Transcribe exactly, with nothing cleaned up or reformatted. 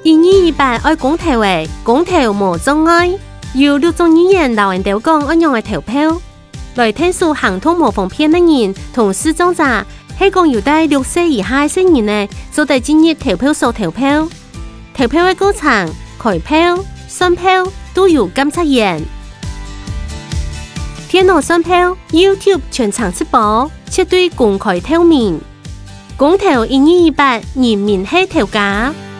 一二一八愛公投嘅，公投無障礙。有六種語言留人哋講安樣嘅投票，來聽數行通無方便嘅人同視障者，係講有帶六歲以下嘅人呢，就得進入投票所投票。投票嘅過程、開票、算票都有監察員。電腦算票 ，YouTube 全場直播，絕對公開透明。公投一二一八，人民係投家。